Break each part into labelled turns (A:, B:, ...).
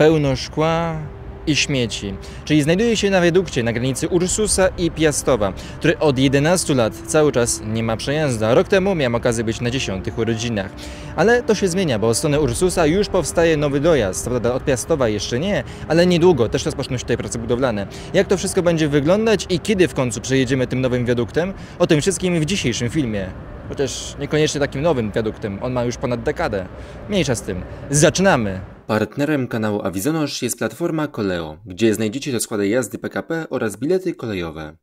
A: pełno szkła i śmieci, czyli znajduje się na wiadukcie na granicy Ursusa i Piastowa, który od 11 lat cały czas nie ma przejazdu. Rok temu miałem okazję być na 10 urodzinach. Ale to się zmienia, bo od strony Ursusa już powstaje nowy dojazd. Prawda, od Piastowa jeszcze nie, ale niedługo też rozpoczną się tutaj prace budowlane. Jak to wszystko będzie wyglądać i kiedy w końcu przejedziemy tym nowym wiaduktem? O tym wszystkim w dzisiejszym filmie. Chociaż niekoniecznie takim nowym wiaduktem, on ma już ponad dekadę. Mniejsza z tym. Zaczynamy!
B: Partnerem kanału Avizonosz jest platforma Koleo, gdzie znajdziecie rozkłady jazdy PKP oraz bilety kolejowe.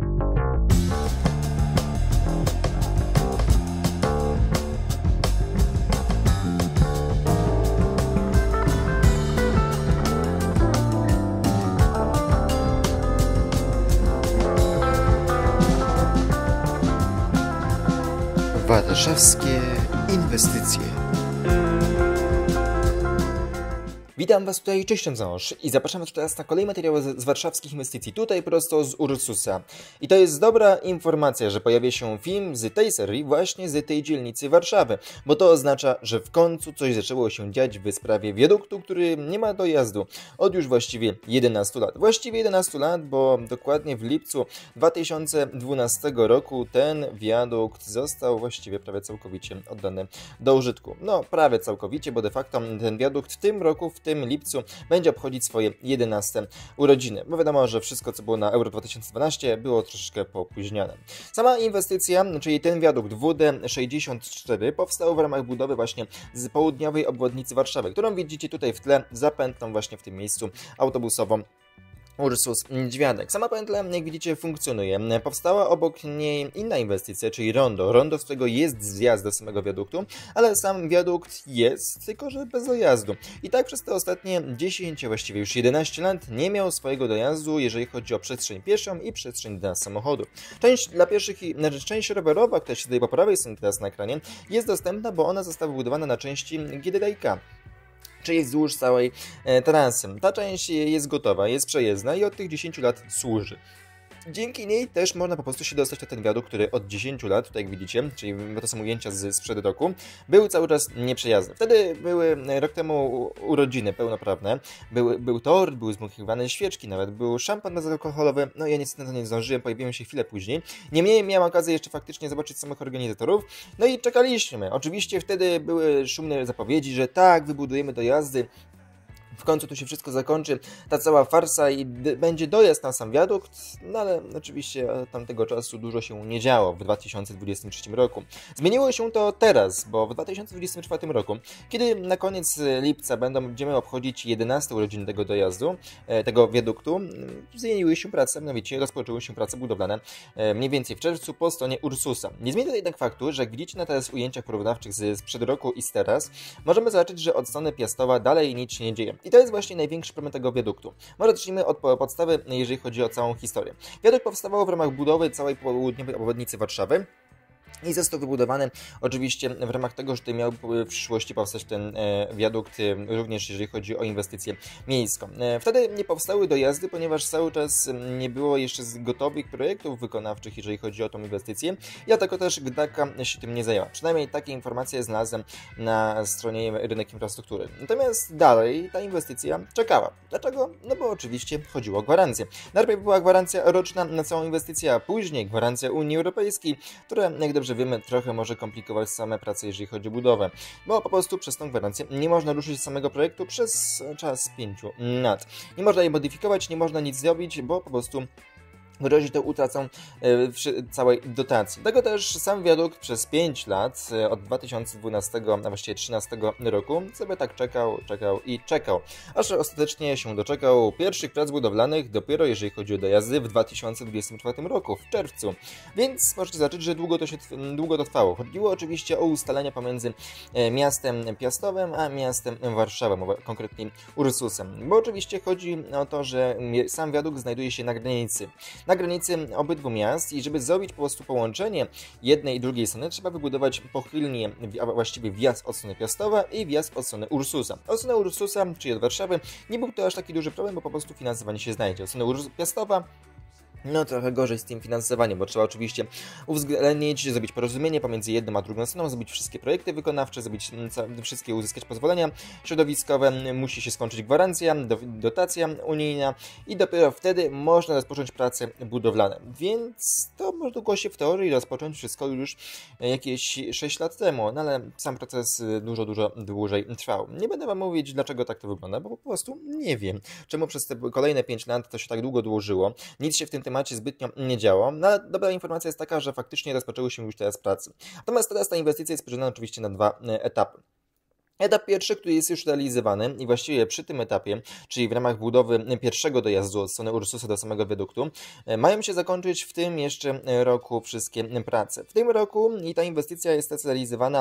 C: Warszawskie inwestycje.
A: Witam Was tutaj, cześć Avizonosz i zapraszam Was teraz na kolejny materiał z warszawskich inwestycji, tutaj prosto z Ursusa. I to jest dobra informacja, że pojawia się film z tej serii, właśnie z tej dzielnicy Warszawy, bo to oznacza, że w końcu coś zaczęło się dziać w sprawie wiaduktu, który nie ma dojazdu od już właściwie 11 lat. Właściwie 11 lat, bo dokładnie w lipcu 2012 roku ten wiadukt został właściwie prawie całkowicie oddany do użytku. No, prawie całkowicie, bo de facto ten wiadukt w tym roku, w tym lipcu będzie obchodzić swoje 11 urodziny. Bo wiadomo, że wszystko co było na Euro 2012 było troszeczkę poopóźnione. Sama inwestycja, czyli ten wiadukt WD64 powstał w ramach budowy właśnie z południowej obwodnicy Warszawy, którą widzicie tutaj w tle, zapętloną właśnie w tym miejscu autobusową Ursus-Niedźwiadek. Sama pętla, jak widzicie, funkcjonuje. Powstała obok niej inna inwestycja, czyli rondo. Rondo, z którego jest zjazd do samego wiaduktu, ale sam wiadukt jest, tylko że bez dojazdu. I tak przez te ostatnie 10, właściwie już 11 lat nie miał swojego dojazdu, jeżeli chodzi o przestrzeń pieszą i przestrzeń dla samochodu. Część dla pieszych, część rowerowa, która się tutaj po prawej stronie teraz na ekranie, jest dostępna, bo ona została wybudowana na części GDDiK, czyli wzdłuż całej trasy. Ta część jest gotowa, jest przejezdna i od tych 10 lat służy. Dzięki niej też można po prostu się dostać na ten wiadukt, który od 10 lat, tutaj jak widzicie, czyli to są ujęcia sprzed roku, był cały czas nieprzejazdny. Wtedy były rok temu urodziny pełnoprawne, był tort, były zmuchiwane świeczki, nawet był szampan bezalkoholowy, no ja niestety na to nie zdążyłem, pojawiłem się chwilę później. Niemniej miałem okazję jeszcze faktycznie zobaczyć samych organizatorów, no i czekaliśmy. Oczywiście wtedy były szumne zapowiedzi, że tak, wybudujemy dojazdy, w końcu tu się wszystko zakończy, ta cała farsa i będzie dojazd na sam wiadukt, no ale oczywiście od tamtego czasu dużo się nie działo w 2023 roku. Zmieniło się to teraz, bo w 2024 roku, kiedy na koniec lipca będziemy obchodzić 11 urodziny tego dojazdu, tego wiaduktu, zmieniły się prace, mianowicie rozpoczęły się prace budowlane mniej więcej w czerwcu po stronie Ursusa. Nie zmienia to jednak faktu, że jak widzicie na teraz ujęciach porównawczych sprzed roku i z teraz, możemy zobaczyć, że od strony Piastowa dalej nic się nie dzieje. I to jest właśnie największy problem tego wiaduktu. Może zacznijmy od podstawy, jeżeli chodzi o całą historię. Wiadukt powstawał w ramach budowy całej południowej obwodnicy Warszawy i został wybudowany oczywiście w ramach tego, że tutaj miał w przyszłości powstać ten wiadukt również jeżeli chodzi o inwestycję miejską. Wtedy nie powstały dojazdy, ponieważ cały czas nie było jeszcze gotowych projektów wykonawczych, jeżeli chodzi o tą inwestycję. Dlatego też GDDiK się tym nie zajęła. Przynajmniej takie informacje znalazłem na stronie Rynek Infrastruktury. Natomiast dalej ta inwestycja czekała. Dlaczego? No bo oczywiście chodziło o gwarancję. Najpierw była gwarancja roczna na całą inwestycję, a później gwarancja Unii Europejskiej, która, jak dobrze wiemy, trochę może komplikować same prace, jeżeli chodzi o budowę, bo po prostu przez tą gwarancję nie można ruszyć samego projektu przez czas 5 lat. Nie można jej modyfikować, nie można nic zrobić, bo po prostu grozi to utratą całej dotacji. Dlatego też sam wiadukt przez 5 lat, od 2012, a właściwie 2013 roku, sobie tak czekał, aż ostatecznie się doczekał pierwszych prac budowlanych dopiero jeżeli chodzi o dojazdy w 2024 roku, w czerwcu. Więc możecie zobaczyć, że długo to trwało. Chodziło oczywiście o ustalenia pomiędzy miastem Piastowem a miastem Warszawą, konkretnie Ursusem. Bo oczywiście chodzi o to, że sam wiadukt znajduje się na granicy obydwu miast i żeby zrobić po prostu połączenie jednej i drugiej strony, trzeba wybudować pochylnie, a właściwie wjazd od strony Piastowa i wjazd od strony Ursusa. Od strony Ursusa, czyli od Warszawy, nie był to aż taki duży problem, bo po prostu finansowanie się znajdzie. Od strony Piastowa No trochę gorzej z tym finansowaniem, bo trzeba oczywiście uwzględnić, zrobić porozumienie pomiędzy jedną a drugą stroną, zrobić wszystkie projekty wykonawcze, zrobić wszystkie, uzyskać pozwolenia środowiskowe, musi się skończyć gwarancja, dotacja unijna i dopiero wtedy można rozpocząć prace budowlane. Więc to mogło się w teorii rozpocząć wszystko już jakieś 6 lat temu, no ale sam proces dużo dłużej trwał. Nie będę wam mówić, dlaczego tak to wygląda, bo po prostu nie wiem, czemu przez te kolejne 5 lat to się tak długo dłużyło. Nic się w tym temacie zbytnio nie działo, no ale dobra informacja jest taka, że faktycznie rozpoczęły się już teraz prace. Natomiast teraz ta inwestycja jest podzielona oczywiście na 2 etapy. Etap pierwszy, który jest już realizowany i właściwie przy tym etapie, czyli w ramach budowy pierwszego dojazdu od strony Ursusa do samego wiaduktu, mają się zakończyć w tym jeszcze roku wszystkie prace. W tym roku i ta inwestycja jest realizowana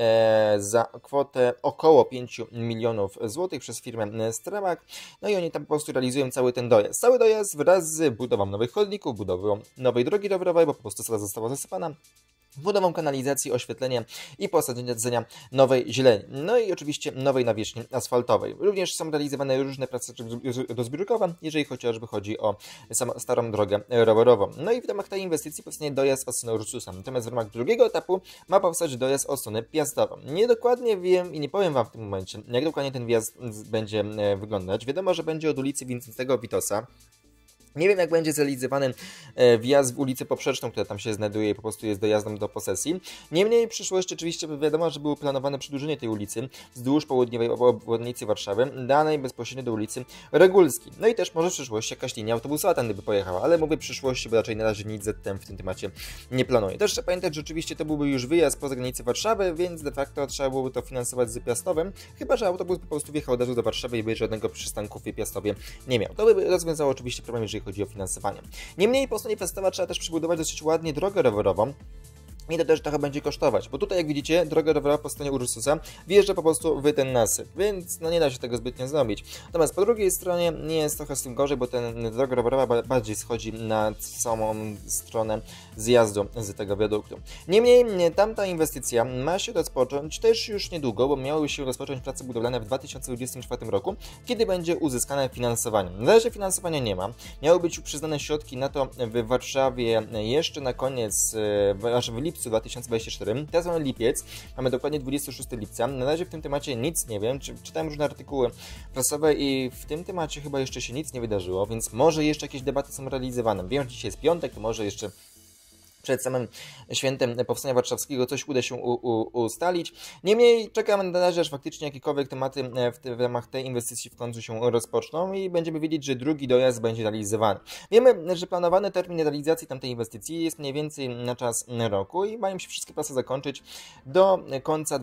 A: za kwotę około 5 milionów złotych przez firmę Strabag. No i oni tam po prostu realizują cały ten dojazd. Cały dojazd wraz z budową nowych chodników, budową nowej drogi rowerowej, bo po prostu sala została zasypana, budową kanalizacji, oświetlenia i posadzenia nowej zieleni. No i oczywiście nowej nawierzchni asfaltowej. Również są realizowane różne prace rozbiórkowe, jeżeli chociażby chodzi o samą starą drogę rowerową. No i w ramach tej inwestycji powstanie dojazd od strony Ursusa. Natomiast w ramach drugiego etapu ma powstać dojazd od strony Piastową. Niedokładnie wiem i nie powiem wam w tym momencie, jak dokładnie ten wjazd będzie wyglądać. Wiadomo, że będzie od ulicy Wincentego Witosa. Nie wiem, jak będzie zrealizowany wjazd w ulicę Poprzeczną, która tam się znajduje i po prostu jest dojazdem do posesji. Niemniej w przyszłości oczywiście wiadomo, że było planowane przedłużenie tej ulicy wzdłuż południowej obwodnicy Warszawy, danej bezpośrednio do ulicy Regulskiej. No i też może w przyszłości jakaś linia autobusowa tam by pojechała, ale mówię w przyszłości, bo raczej na razie nic ZTM w tym temacie nie planuje. Też trzeba pamiętać, że oczywiście to byłby już wyjazd poza granicę Warszawy, więc de facto trzeba byłoby to finansować z Piastowem, chyba że autobus po prostu wjechał od razu do Warszawy i by żadnego przystanku w Piastowie nie miał. To by rozwiązało oczywiście problem, jeżeli chodzi o finansowanie. Niemniej po stronie Piastowa trzeba też przybudować dosyć ładnie drogę rowerową. I to też trochę będzie kosztować, bo tutaj jak widzicie droga rowerowa po stronie Ursusa wjeżdża po prostu w ten nasyp, więc no nie da się tego zbytnio zrobić. Natomiast po drugiej stronie nie jest trochę z tym gorzej, bo ten droga rowerowa bardziej schodzi na samą stronę zjazdu z tego wiaduktu. Niemniej tamta inwestycja ma się rozpocząć też już niedługo, bo miały się rozpocząć prace budowlane w 2024 roku, kiedy będzie uzyskane finansowanie. Na razie finansowania nie ma. Miały być przyznane środki na to w Warszawie jeszcze na koniec, aż w lipcu 2024. Teraz mamy lipiec, mamy dokładnie 26 lipca. Na razie w tym temacie nic nie wiem. Czytałem różne artykuły prasowe i w tym temacie chyba jeszcze się nic nie wydarzyło, więc może jeszcze jakieś debaty są realizowane. Wiem, że dzisiaj jest piątek, to może jeszcze przed samym świętem Powstania Warszawskiego coś uda się ustalić. Niemniej czekamy na razie, aż faktycznie jakiekolwiek tematy w ramach tej inwestycji w końcu się rozpoczną i będziemy wiedzieć, że drugi dojazd będzie realizowany. Wiemy, że planowany termin realizacji tamtej inwestycji jest mniej więcej na czas roku i mają się wszystkie prace zakończyć do końca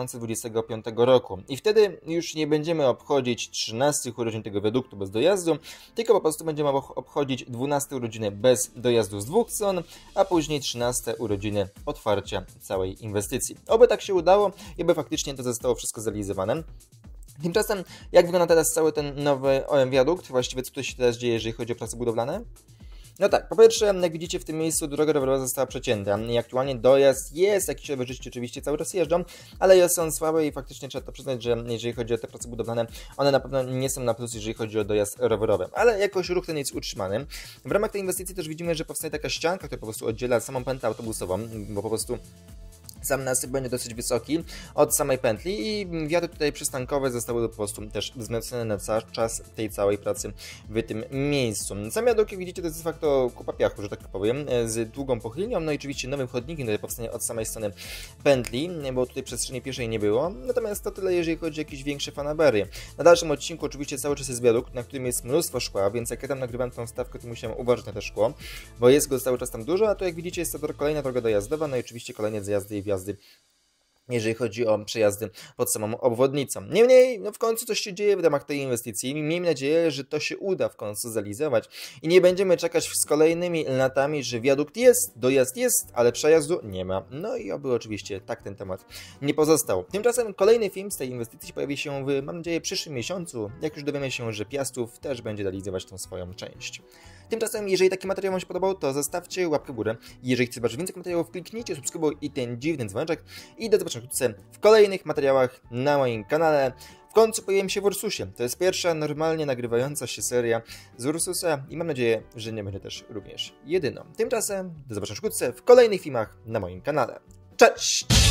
A: 2025 roku. I wtedy już nie będziemy obchodzić 13 urodzin tego wiaduktu bez dojazdu, tylko po prostu będziemy obchodzić 12 urodziny bez dojazdu z dwóch stron, a później 13 urodziny otwarcia całej inwestycji. Oby tak się udało i oby faktycznie to zostało wszystko zrealizowane. Tymczasem, jak wygląda teraz cały ten nowy wiadukt? Właściwie co tu się teraz dzieje, jeżeli chodzi o prace budowlane? No tak, po pierwsze, jak widzicie w tym miejscu droga rowerowa została przecięta i aktualnie dojazd jest, jakieś rowerzyści oczywiście cały czas jeżdżą, ale są słabe i faktycznie trzeba to przyznać, że jeżeli chodzi o te prace budowlane, one na pewno nie są na plus, jeżeli chodzi o dojazd rowerowy, ale jakoś ruch ten jest utrzymany. W ramach tej inwestycji też widzimy, że powstaje taka ścianka, która po prostu oddziela samą pętlę autobusową, bo po prostu sam nasyp będzie dosyć wysoki od samej pętli i wiatry tutaj przystankowe zostały po prostu też wzmocnione na cały czas tej całej pracy w tym miejscu. Sam wiadukt, jak widzicie, to jest de facto kupa piachu, że tak powiem, z długą pochylnią, no i oczywiście nowym chodnikiem, który powstanie od samej strony pętli, bo tutaj przestrzeni pieszej nie było. Natomiast to tyle, jeżeli chodzi o jakieś większe fanaberie. Na dalszym odcinku oczywiście cały czas jest wiadukt, na którym jest mnóstwo szkła, więc jak ja tam nagrywam tą stawkę, to musiałem uważać na te szkło, bo jest go cały czas tam dużo, a tu jak widzicie jest to kolejna droga dojazdowa, no i oczywiście kolejne zjazdy i wjazdy, jeżeli chodzi o przejazdy pod samą obwodnicą. Niemniej, no w końcu coś się dzieje w ramach tej inwestycji i miejmy nadzieję, że to się uda w końcu zrealizować i nie będziemy czekać z kolejnymi latami, że wiadukt jest, dojazd jest, ale przejazdu nie ma. No i oby oczywiście tak ten temat nie pozostał. Tymczasem kolejny film z tej inwestycji pojawi się w, mam nadzieję, przyszłym miesiącu, jak już dowiemy się, że Piastów też będzie realizować tą swoją część. Tymczasem, jeżeli taki materiał Wam się podobał, to zostawcie łapkę w górę. Jeżeli chcecie zobaczyć więcej materiałów, kliknijcie subskrybuj i ten dziwny dzwoneczek. I do zobaczenia wkrótce w kolejnych materiałach na moim kanale. w końcu pojawiłem się w Ursusie. To jest pierwsza normalnie nagrywająca się seria z Ursusa i mam nadzieję, że nie będzie też również jedyną. Tymczasem do zobaczenia wkrótce w kolejnych filmach na moim kanale. Cześć!